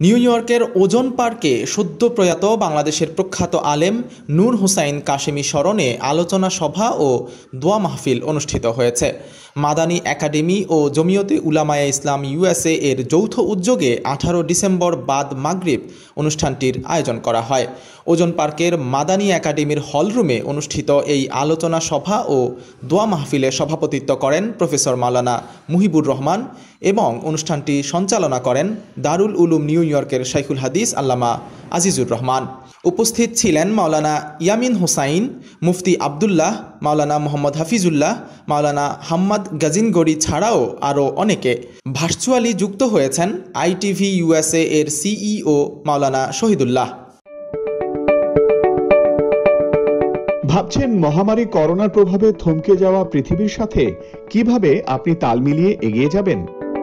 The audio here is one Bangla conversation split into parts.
নিউ ইয়র্কের ওজন পার্কে সদ্য প্রয়াত বাংলাদেশের প্রখ্যাত আলেম নূর হুসাইন কাশেমি স্মরণে আলোচনা সভা ও দোয়া মাহফিল অনুষ্ঠিত হয়েছে। মাদানী একাডেমি ও জমিয়তে উলামায়ে ইসলাম ইউএসএ এর যৌথ উদ্যোগে 18 ডিসেম্বর বাদ মাগরিব অনুষ্ঠানটির আয়োজন করা হয়। ওজন পার্কের মাদানী একাডেমির হলরুমে অনুষ্ঠিত এই আলোচনা সভা ও দোয়া মাহফিলে সভাপতিত্ব করেন প্রফেসর মাওলানা মুহিবুর রহমান এবং অনুষ্ঠানটি সঞ্চালনা করেন দারুল উলুম নিউ ইয়র্কের শাইখুল হাদিস আল্লামা আজিজুর রহমান। উপস্থিত ছিলেন মাওলানা ইয়ামিন হোসাইন, মুফতি আবদুল্লাহ, মাওলানা মোহাম্মদ হাফিজুল্লাহ, মাওলানা হাম্মাদ গাজিনগড়ি ছাড়াও আরও অনেকে। ভার্চুয়ালি যুক্ত হয়েছেন আইটিভি ইউএসএ এর সিইও মাওলানা শহীদুল্লাহ। ভাবছেন মহামারী করোনার প্রভাবে থমকে যাওয়া পৃথিবীর সাথে কিভাবে আপনি তাল মিলিয়ে এগিয়ে যাবেন?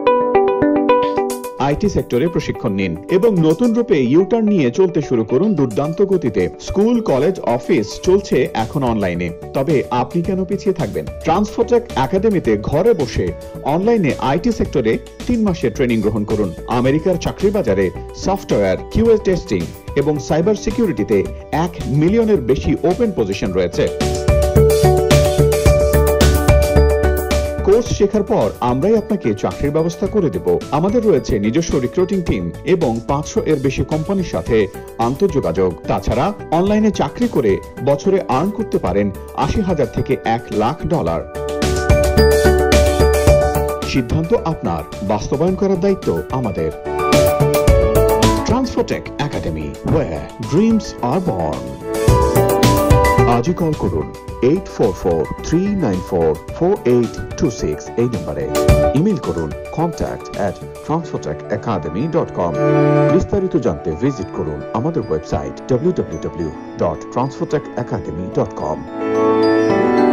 আইটি সেক্টরে প্রশিক্ষণ নিন এবং নতুন রূপে ইউটার্ন নিয়ে চলতে শুরু করুন দুর্দান্ত গতিতে। স্কুল, কলেজ, অফিস চলছে এখন অনলাইনে, তবে আপনি কেন পিছিয়ে থাকবেন? ট্রান্সফোটেক একাডেমিতে ঘরে বসে অনলাইনে আইটি সেক্টরে 3 মাসের ট্রেনিং গ্রহণ করুন। আমেরিকার চাকরি বাজারে সফটওয়্যার, কিউএ টেস্টিং এবং সাইবার সিকিউরিটিতে 1 মিলিয়নের বেশি ওপেন পজিশন রয়েছে। কোর্স শেখার পর আমরাই আপনাকে চাকরির ব্যবস্থা করে দেব। আমাদের রয়েছে নিজস্ব রিক্রুটিং টিম এবং 500 এর বেশি কোম্পানির সাথে আন্তঃযোগাযোগ। তাছাড়া অনলাইনে চাকরি করে বছরে আর্ন করতে পারেন $80,000 থেকে $1 লাখ। সিদ্ধান্ত আপনার, বাস্তবায়ন করার দায়িত্ব আমাদের। Transfotech academy, where dreams are born। আজই কল করুন 8443944826 এই নম্বরে। ইমেল করুন contact@transfotechacademy.com। বিস্তারিত জানতে ভিজিট করুন আমাদের ওয়েবসাইট www.transfotechacademy.com।